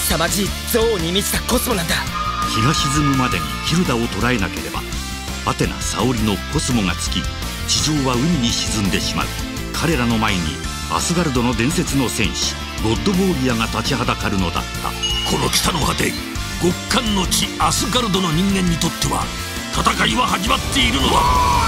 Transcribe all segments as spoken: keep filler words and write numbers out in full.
凄まじい憎悪に満ちたコスモなんだ。 日が沈むまでにヒルダを捕らえなければアテナ沙織のコスモが尽き、地上は海に沈んでしまう。彼らの前にアスガルドの伝説の戦士ゴッドウォーリアが立ちはだかるのだった。 この北の果て、極寒の地アスガルドの人間にとっては戦いは始まっているのだ。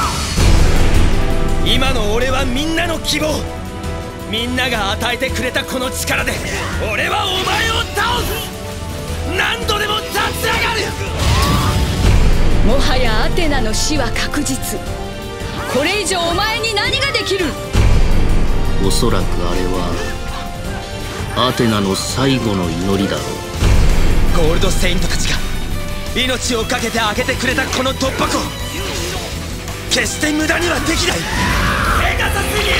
今の俺はみんなの希望、みんなが与えてくれたこの力で俺はお前を倒す。何度でも立ち上がる。 もはやアテナの死は確実。これ以上お前に何ができる。 おそらくあれはアテナの最後の祈りだろう。 ゴールドセイントたちが命を懸けて開けてくれたこの突破口、決して無駄にはできない。ペガサス流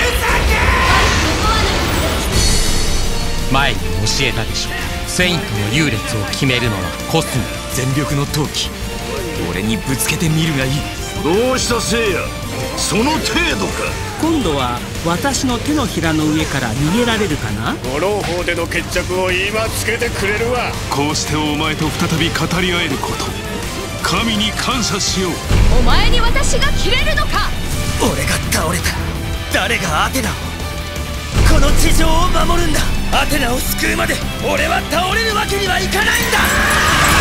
作前に教えたでしょ。セイントの優劣を決めるのはコスモ。 全力の闘気、俺にぶつけてみるがいい。 どうした聖夜、その程度か。 今度は私の手のひらの上から逃げられるかな。 五郎砲での決着を今つけてくれるわ。 こうしてお前と再び語り合えること、神に感謝しよう。 お前に私が切れるのか。 俺が倒れた。誰がアテナを、この地上を守るんだ。アテナを救うまで俺は倒れるわけにはいかないんだ。